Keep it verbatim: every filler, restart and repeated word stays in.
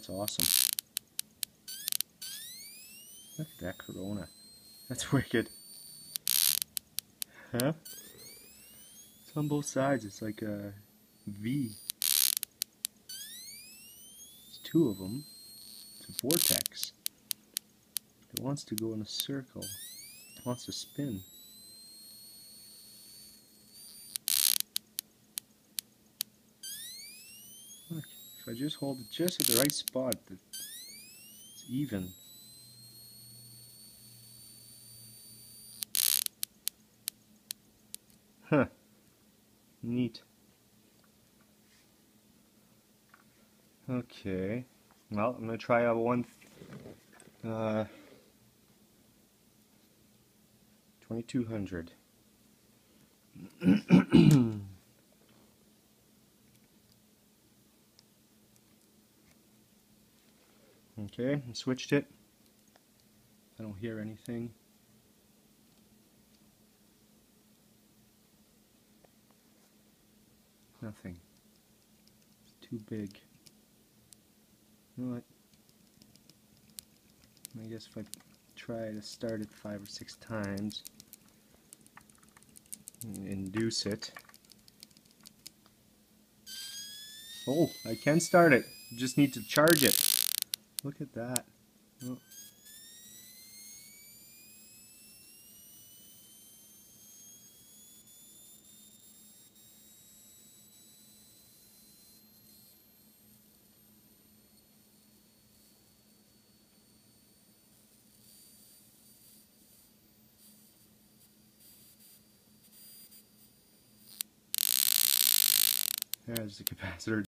That's awesome. Look at that corona. That's wicked. Huh? It's on both sides. It's like a V. There's two of them. It's a vortex. It wants to go in a circle. It wants to spin. Look, if I just hold it just at the right spot, it's even. Huh. Neat. Okay. Well, I'm going to try out one uh, twenty-two hundred. Okay, I switched it. I don't hear anything. Nothing. It's too big. You know what? I guess if I try to start it five or six times and induce it. Oh, I can start it. You just need to charge it. Look at that. Oh. There's the capacitor.